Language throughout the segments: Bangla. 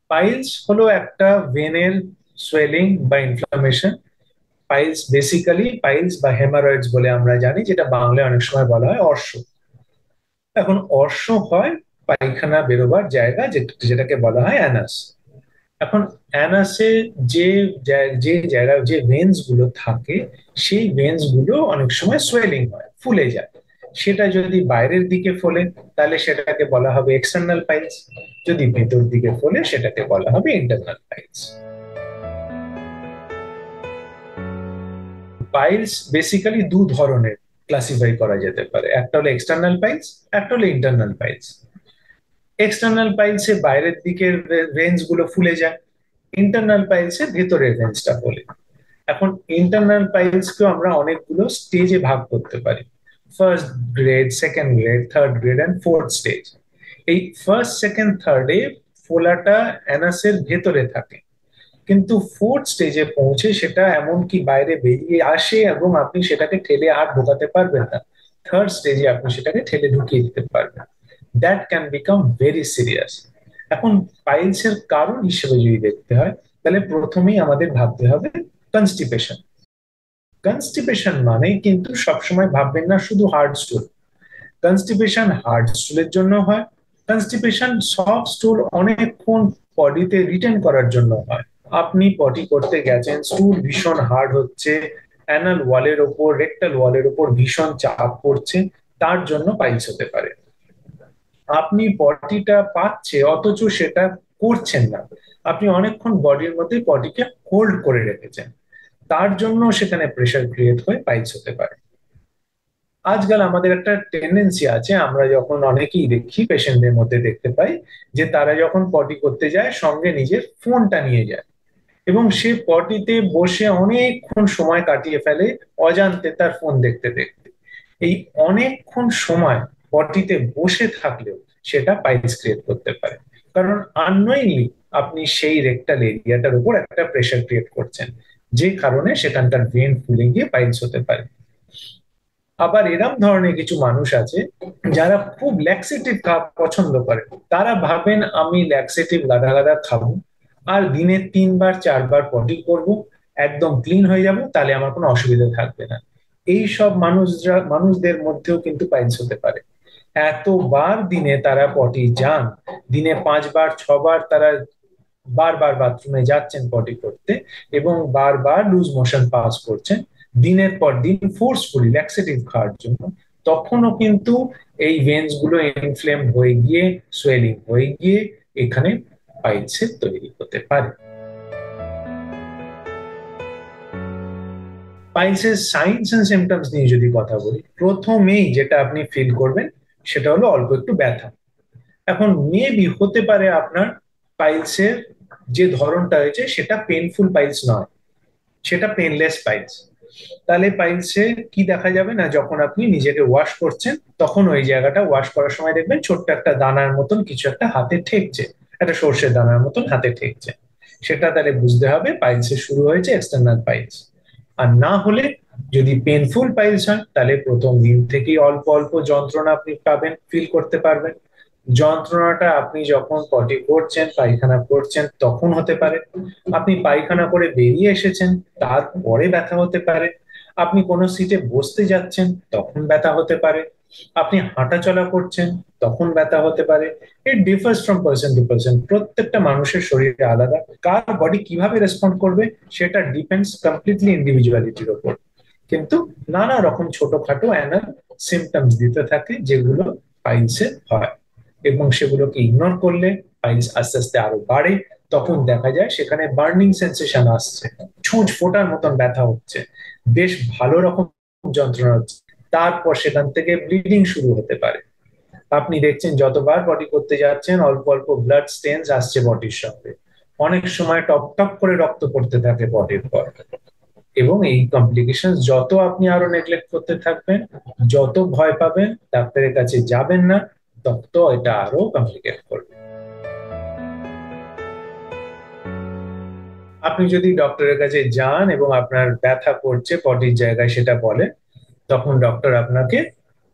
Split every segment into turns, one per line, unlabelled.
পাইলস হলো একটা ভেনের সোয়েলিং বা ইনফ্লামেশন। পাইলস বা হেমারয়েডস বলে আমরা জানি, যেটা বাংলায় অনেক সময় বলা হয় অর্শ। এখন অর্শ হয় পায়খানা বেরোবার জায়গা, যেটাকে বলা হয় অ্যানাস। এখন অ্যানাসে যে যে জায়গায় যে ভেন্স গুলো থাকে, সেই ভেন্স গুলো অনেক সময় সোয়েলিং হয়, ফুলে যায়। সেটা যদি বাইরের দিকে ফোলে, তাহলে সেটাকে বলা হবে এক্সটার্নাল পাইলস। যদি ভেতর দিকে ফোলে, সেটাকে বলা হবে ইন্টারনাল পাইলস। পাইলস বেসিক্যালি দু ধরনের ক্লাসিফাই করা যেতে পারে, একটা হলো এক্সটার্নাল পাইলস, একটা হলো ইন্টারনাল পাইলস। এক্সটার্নাল পাইলসে বাইরের দিকের ভেন্স গুলো ফুলে যায়, ইন্টারনাল পাইলসে ভেতরের ভেন্সটা ফোলে। এখন ইন্টারনাল পাইলস কেও আমরা অনেকগুলো স্টেজে ভাগ করতে পারি: first grade, second grade, third grade and fourth stage. এই ফার্স্ট, সেকেন্ড, থার্ডে ফোলাটা অ্যানাসের ভেতরে থাকে, কিন্তু ফোর্থ স্টেজে পৌঁছে সেটা এমনকি বাইরে বেরিয়ে আসে এবং আপনি সেটাকে ঠেলে আর ঢোকাতে পারবেন না। থার্ড স্টেজে আপনি সেটাকে ঠেলে ঢুকিয়ে দিতে পারবেন। That can become very serious. এখন পাইলসের কারণ হিসেবে যদি দেখতে হয়, তাহলে প্রথমেই আমাদের ভাবতে হবে কনস্টিপেশন। কনস্টিপেশন মানে কিন্তু সবসময় ভাববেন না শুধু হার্ড স্টুল। কনস্টিপেশন হার্ড স্টুলের জন্য হয়, কনস্টিপেশন সফট স্টুল অনেকক্ষণ বডিতে রিটেন করার জন্য হয়। আপনি পটি করতে গেছেন, স্টুল ভীষণ হার্ড হচ্ছে, অ্যানাল ওয়ালের ওপর, রেক্টাল ওয়ালের ওপর ভীষণ চাপ পড়ছে, তার জন্য পাইলস হতে পারে। আপনি পটিটা পাচ্ছে অথচ সেটা করছেন না, আপনি অনেকক্ষণ বডির মধ্যে পটিকে হোল্ড করে রেখেছেন, তার জন্য সেখানে প্রেসার ক্রিয়েট হয়ে পাইলস হতে পারে। আজকাল আমাদের একটা টেন্ডেন্সি আছে, আমরা যখন অনেকেই দেখি পেশেন্টদের মধ্যে দেখতে পাই, যে তারা যখন পটি করতে যায় সঙ্গে নিজের ফোনটা নিয়ে যায় এবং সে পটিতে বসে অনেকক্ষণ সময় কাটিয়ে ফেলে অজান্তে তার ফোন দেখতে দেখতে। এই অনেকক্ষণ সময় পটিতে বসে থাকলেও সেটা পাইলস ক্রিয়েট করতে পারে, কারণ আননোয়িংলি আপনি সেই রেকটাল এরিয়াটার উপর একটা প্রেসার ক্রিয়েট করছেন, যে কারণে সেখানকার ভেন ফুলে গিয়ে পাইলস হতে পারে। আবার এরম ধরনের কিছু মানুষ আছে যারা খুব ল্যাক্সেটিভ খাওয়া পছন্দ করে। তারা ভাবেন আমি ল্যাক্সেটিভ গাদা গাদা খাবো, আর দিনে 3 বার 4 বার পটি করব, একদম ক্লিন হয়ে যাব, তাহলে আমার কোনো অসুবিধা থাকবে না। এই সব মানুষদের মধ্যেও কিন্তু পাইলস হতে পারে। এতবার দিনে তারা পটি যান, দিনে 5 বার 6 বার তারা বারবার বাথরুমে যাচ্ছেন পটি করতে, এবং বারবার লুজ মোশন পাস করছেন দিনের পর দিন ফোর্সফুলি ল্যাক্সেটিভ খাওয়ার জন্য, তখনও কিন্তু এই ভেন্স গুলো ইনফ্লেম হয়ে গিয়ে, সোয়েলিং হয়ে গিয়ে এখানে পাইলসের তৈরি হতে পারে। পাইলসের সাইনস এন্ড সিমটমস নিয়ে যদি কথা বলি, প্রথমেই যেটা আপনি ফিল করবেন সেটা হলো অল্প একটু ব্যথা। এখন মেবি হতে পারে আপনার পাইলসের যে ধরনটা হয়েছে সেটা পেনফুল পাইলস নয়, সেটা পেনলেস পাইলস। তাহলে পাইলসে কি দেখা যাবে না, যখন আপনি নিজেকে ওয়াশ করছেন তখন ওই জায়গাটা ওয়াশ করার সময় দেখবেন ছোট্ট একটা দানার মতন কিছু একটা হাতে ঠেকছে, একটা সর্ষের দানার মতন হাতে ঠেকছে। সেটা তাহলে বুঝতে হবে পাইলসে শুরু হয়েছে এক্সটার্নাল পাইলস। আর না হলে, যদি পেনফুল পাইলস হয়, তাহলে প্রথম দিন থেকেই অল্প অল্প যন্ত্রণা আপনি পাবেন, ফিল করতে পারবেন। যন্ত্রণাটা আপনি যখন পটি করছেন, পায়খানা করছেন, তখন হতে পারে। আপনি পায়খানা করে বেরিয়ে এসেছেন, তারপরে ব্যথা হতে পারে। আপনি কোনো সিটে বসতে যাচ্ছেন, তখন ব্যথা হতে পারে। আপনি হাঁটাচলা করছেন, তখন ব্যথা হতে পারে। It differs from person to person, প্রত্যেকটা মানুষের শরীরে আলাদা, কার বডি কিভাবে রেসপন্ড করবে সেটা ডিপেন্ডস কমপ্লিটলি ইন্ডিভিজুয়ালিটির উপর। কিন্তু নানা রকম ছোটখাটো অ্যানাল সিমটমস দিতে থাকে যেগুলো পাইলসে হয়, এবং সেগুলোকে ইগনোর করলে পাইলস আস্তে আস্তে আরো বাড়ে। তখন দেখা যায় সেখানে বার্নিং সেন্সেশন আসছে, ছুঁচ ফোটার মতন ব্যথা হচ্ছে, বেশ ভালো রকম যন্ত্রণা হচ্ছে, তারপর সেখান থেকে ব্লিডিং শুরু হতে পারে। আপনি দেখছেন যতবার বডি করতে যাচ্ছেন অল্প অল্প ব্লাড স্টেনস আসছে বডির সঙ্গে, অনেক সময় টপ টপ করে রক্ত পড়তে থাকে বডির পর। এবং এই কমপ্লিকেশন যত আপনি আরো নেগলেক্ট করতে থাকবেন, যত ভয় পাবেন, ডাক্তারের কাছে যাবেন না, তত এটা আরো কমপ্লিকেট করবে। আপনি যদি ডক্টরের কাছে যান এবং আপনার ব্যথা করছে পটির জায়গায় সেটা বলে, তখন ডক্টর আপনাকে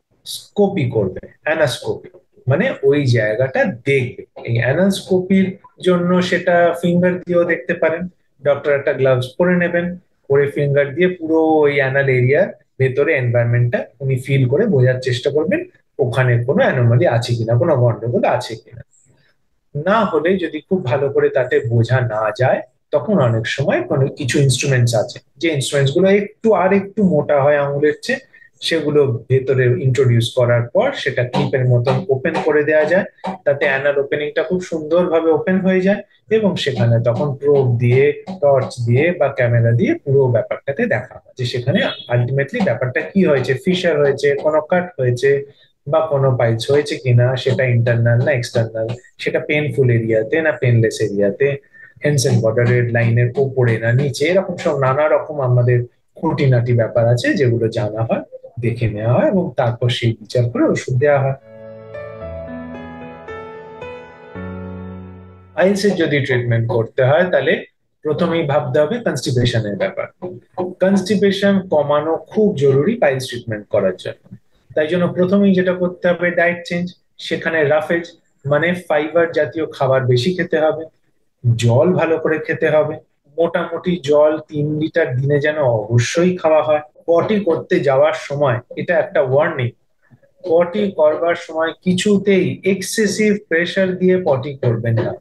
স্কোপি করবে, অ্যানাস্কোপি, মানে ওই জায়গাটা দেখবে। এই অ্যানাস্কোপির জন্য সেটা ফিঙ্গার দিয়েও দেখতে পারেন। ডক্টর একটা গ্লাভস পরে নেবেন, পরে ফিঙ্গার দিয়ে পুরো ওই অ্যানাল এরিয়ার ভেতরে এনভায়রনমেন্টটা উনি ফিল করে বোঝার চেষ্টা করবেন ওখানে কোনো অ্যানোমালি আছে কিনা, কোনো গন্ডগোল আছে কিনা। না হলে যদি খুব ভালো করে তাতে বোঝা না যায়, তখন অনেক সময় কোনো কিছু ইনস্ট্রুমেন্টস আছে, যে ইনস্ট্রুমেন্টস গুলো একটু আর একটু মোটা হয় আঙুলের চেয়ে, সেগুলো ভেতরে ইন্ট্রোডিউস করার পর সেটা ক্লিপের মতন ওপেন করে দেওয়া যায়। তাতে অ্যানাল ওপেনিংটা খুব সুন্দরভাবে ওপেন হয়ে যায়, এবং সেখানে তখন প্রোব দিয়ে, টর্চ দিয়ে বা ক্যামেরা দিয়ে পুরো ব্যাপারটাতে দেখা হয় যে সেখানে আলটিমেটলি ব্যাপারটা কি হয়েছে, ফিশার হয়েছে, কোনো কাট হয়েছে, বা কোনো পাইলস হয়েছে কিনা, সেটা ইন্টারনাল না এক্সটার্নাল, সেটা পেনফুল এরিয়াতে না পেনলেস এরিয়াতে, হেনসেন বর্ডারের লাইনের ওপরে না নিচে, এরকম সব নানা রকম আমাদের খুঁটিনাটি ব্যাপার আছে যেগুলো জানা হয়, দেখে নেওয়া হয় এবং তারপর সেই বিচার করে ওষুধ দেওয়া হয়। আইএলস যদি ট্রিটমেন্ট করতে হয় তাহলে প্রথমেই ভাবতে হবে কনস্টিপেশনের ব্যাপার। কনস্টিপেশন কমানো খুব জরুরি পাইলস ট্রিটমেন্ট করার জন্য। তাই জন্য প্রথমেই যেটা করতে হবে ডায়েট চেঞ্জ। সেখানে রাফেজ মানে ফাইবার জাতীয় খাবার বেশি খেতে হবে, জল ভালো করে খেতে হবে, মোটামুটি জল 3 লিটার দিনে যেন অবশ্যই খাওয়া হয়। পটি করতে যাওয়ার সময় এটা একটা ওয়ার্নিং, পটি করবার সময় কিছুতেই এক্সেসিভ প্রেসার দিয়ে পটি করবেন না।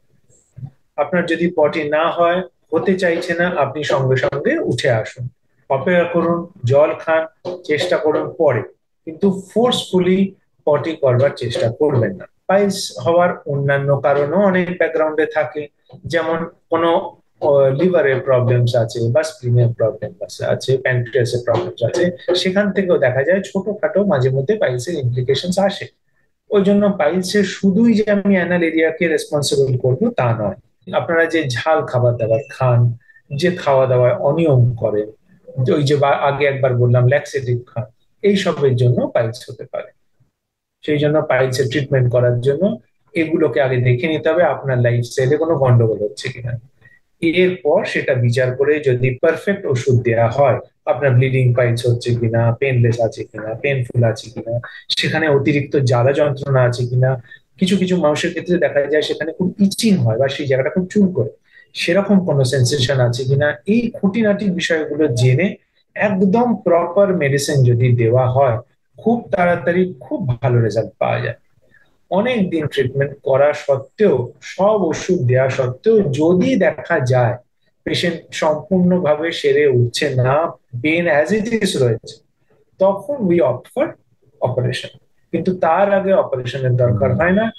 আপনার যদি পটি না হয়, হতে চাইছে না, আপনি সঙ্গে সঙ্গে উঠে আসুন, অপেক্ষা করুন, জল খান, চেষ্টা করুন পরে, কিন্তু ফোর্সফুলি পটি করবার চেষ্টা করবেন না। পাইলস হওয়ার অন্যান্য কারণও অনেক ব্যাকগ্রাউন্ডে থাকে, যেমন কোনো লিভারের প্রবলেমস আছে বা স্প্লিনের প্রবলেম আছে, প্যানক্রিয়াসের প্রবলেমস আছে, সেখান থেকেও দেখা যায় ছোটখাটো মাঝে মধ্যে পাইলসের ইমপ্লিকেশন আসে। ওই জন্য পাইলসের শুধুই যে আমি অ্যানাল এরিয়াকে রেসপন্সিবল করবো তা নয়। আপনারা যে ঝাল খাবার দাবার খান, যে খাওয়া দাওয়ায় অনিয়ম করেন, ওই যে আগে একবার বললাম ল্যাক্সেটিভ খান, এই সবের জন্য পাইলস হতে পারে। সেই জন্য পাইলসের ট্রিটমেন্ট করার জন্য এগুলোকে আগে দেখে নিতে হবে আপনার লাইফস্টাইলে কোনো গন্ডগোল হচ্ছে কিনা। এরপর সেটা বিচার করে যদি পারফেক্ট ওষুধ দেওয়া হয়, আপনার ব্লিডিং পাইলস হচ্ছে কিনা, পেনলেস আছে কিনা, পেনফুল আছে কিনা, সেখানে অতিরিক্ত জ্বালা যন্ত্রণা আছে কিনা। কিছু কিছু মানুষের ক্ষেত্রে দেখা যায় সেখানে খুব ইচিং হয় বা সেই জায়গাটা খুব চুল করে, সেরকম কোনো সেন্সেশন আছে কিনা, এই খুঁটিনাটি বিষয়গুলো জেনে একদম প্রপার মেডিসিন যদি দেওয়া হয়, খুব তাড়াতাড়ি খুব ভালো রেজাল্ট পাওয়া যায়। অনেক দিন ট্রিটমেন্ট করা সত্ত্বেও, সব ওষুধ দেওয়া সত্ত্বেও যদি দেখা যায় পেশেন্ট সম্পূর্ণভাবে সেরে উঠছে না, পেন অ্যাজ ইট ইজ রয়েছে, তখন উই অপ্ট ফর অপারেশন। কিন্তু তার আগে অপারেশনের দরকার হয় না।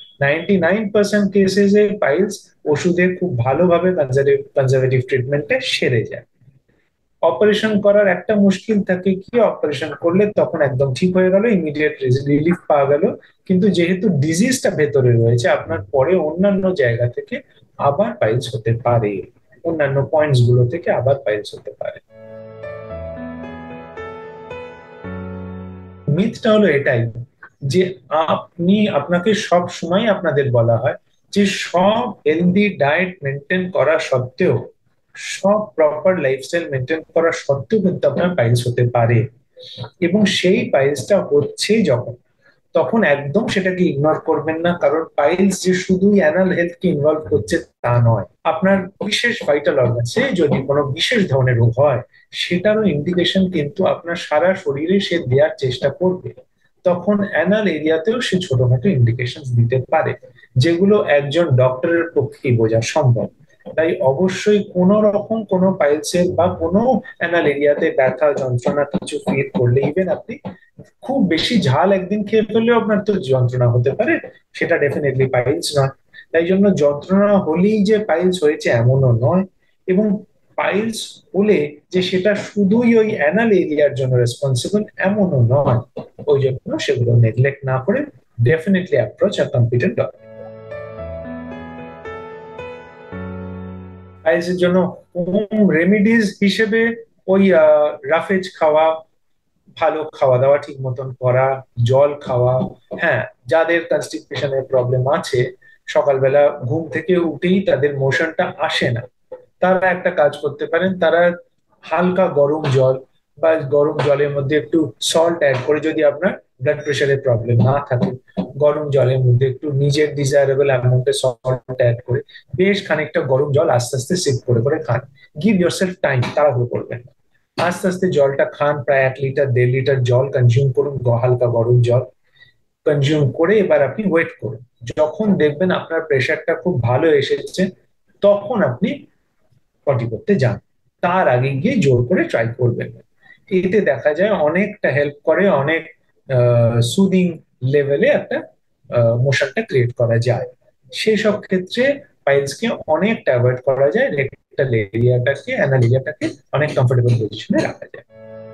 99% কেসেসে পাইলস ওষুধে খুব ভালোভাবে কনজারভেটিভ ট্রিটমেন্টে সেরে যায়। অপারেশন করার একটা মুশকিল থাকে কি, অপারেশন করলে তখন একদম ঠিক হয়ে গেল, ইমিডিয়েট রিলিফ পাওয়া গেল, কিন্তু যেহেতু ডিজিজটা ভেতরে রয়েছে আপনার, পরে অন্যান্য জায়গা থেকে আবার পাইলস হতে পারে, অন্যান্য পয়েন্টস গুলো থেকে আবার পাইলস হতে পারে। মিথটা হলো এটাই যে আপনাকে সব সময় আপনাদের বলা হয় যে সব হেলদি ডায়েট মেনটেন করা সত্ত্বেও, সব প্রপার লাইফস্টাইল মেনটেন করা সত্ত্বেও কিন্তু আপনার পাইলস হতে পারে। এবং সেই পাইলসটা হচ্ছে যখন, তখন একদম সেটাকে ইগনোর করবেন না, কারণ পাইলস যে শুধুই অ্যানাল হেলথ কে ইনভলভ করছে তা নয়। আপনার বিশেষ ভাইটাল অর্গানসে যদি কোনো বিশেষ ধরনের রোগ হয়, সেটারও ইন্ডিকেশন কিন্তু আপনার সারা শরীরে সে দেওয়ার চেষ্টা করবে। তখন অ্যানাল এরিয়াতেও সে ছোটখাটো ইন্ডিকেশন দিতে পারে, যেগুলো একজন ডক্টরের পক্ষেই বোঝা সম্ভব। তাই অবশ্যই কোন রকম কোনো পাইলসের বা কোনো অ্যানাল এরিয়াতে ব্যথা যন্ত্রণা কিছু ফিল করলে, ইভেন আপনি খুব বেশি ঝাল একদিন খেয়ে ফেললেও আপনার তো যন্ত্রণা হতে পারে, সেটা ডেফিনেটলি পাইলস নয়। তাই জন্য যন্ত্রণা হলেই যে পাইলস হয়েছে এমনও নয়, এবং পাইলস হলে যে সেটা শুধুই ওই অ্যানাল এরিয়ার জন্য রেসপন্সিবল এমনও নয়। ওই জন্য সেগুলো নেগলেক্ট না করে definitely approach a competent doctor. Piles এর জন্য হোম রেমিডিজ হিসেবে ওই রাফেজ খাওয়া, ভালো খাওয়া দাওয়া ঠিক মতন করা, জল খাওয়া। হ্যাঁ, যাদের কনস্টিপেশনের প্রবলেম আছে, সকালবেলা ঘুম থেকে উঠেই তাদের মোশনটা আসে না, তারা একটা কাজ করতে পারেন, তারা হালকা গরম জল বা গরম জলের মধ্যে একটু সল্ট অ্যাড করে যদি আপনার ব্লাড প্রেশারের প্রবলেম না থাকে, গরম জলের মধ্যে একটু নিজের ডিজায়ারেবল অ্যামাউন্টে সল্ট অ্যাড করে বেশ খানিকটা গরম জল আস্তে আস্তে সিপ করে করে খান। গিভ ইয়োরসেলফ টাইম, তাড়াহুড়ো করবেন না। আস্তে আস্তে জলটা খান, প্রায় 1 লিটার 1.5 লিটার জল কনজিউম করুন, হালকা গরম জল কনজিউম করে এবার আপনি ওয়েট করুন। যখন দেখবেন আপনার প্রেশারটা খুব ভালো এসেছে, তখন আপনি পটি করতে যান। তার আগে গিয়ে জোর করে ট্রাই করবেন না। এতে দেখা যায় অনেকটা হেল্প করে, অনেক সুদিং লেভেলে একটা মোশনটা ক্রিয়েট করা যায়। সেই সব ক্ষেত্রে পাইলসকে অনেকটা অ্যাভয়েড করা যায়, রেক্টাল এরিয়াটাকে, অ্যানাল এরিয়াটাকে অনেক কমফোর্টেবল পজিশনে রাখা যায়।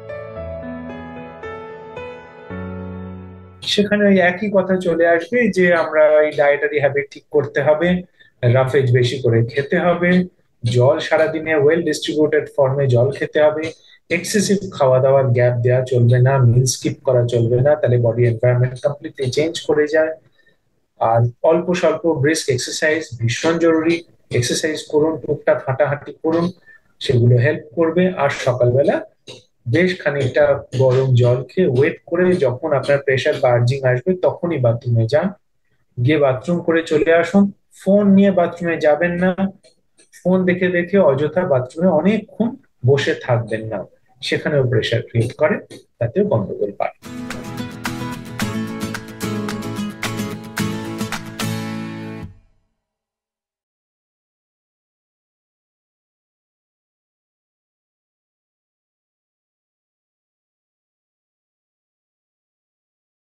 সেখানে ওই একই কথা চলে আসবে যে আমরা ওই ডায়েটারি হ্যাবিট ঠিক করতে হবে, রাফেজ বেশি করে খেতে হবে, জল সারাদিনে ওয়েল ডিস্ট্রিবিউটেড ফর্মে জল খেতে হবে, এক্সেসিভ খাওয়া দাওয়ার গ্যাপ দেওয়া চলবে না, মিল স্কিপ করা চলবে না, তাহলে বডি এনভায়রনমেন্ট কমপ্লিটলি চেঞ্জ করে যায়। আর অল্প স্বল্প ব্রিস্ক এক্সারসাইজ ভীষণ জরুরি, এক্সারসাইজ করুন, টুকটাক হাঁটাহাঁটি করুন, সেগুলো হেল্প করবে। আর সকালবেলা বেশ খানিকটা গরম জল খেয়ে ওয়েট করে যখন আপনার প্রেশার বার্জিং আসবে তখনই বাথরুমে যান, গিয়ে বাথরুম করে চলে আসুন। ফোন নিয়ে বাথরুমে যাবেন না, ফোন দেখে দেখে অযথা বাথরুমে অনেকক্ষণ বসে থাকবেন না, সেখানেও প্রেশার ক্রিয়েট করে, তাতেও গন্ডগোল পায়।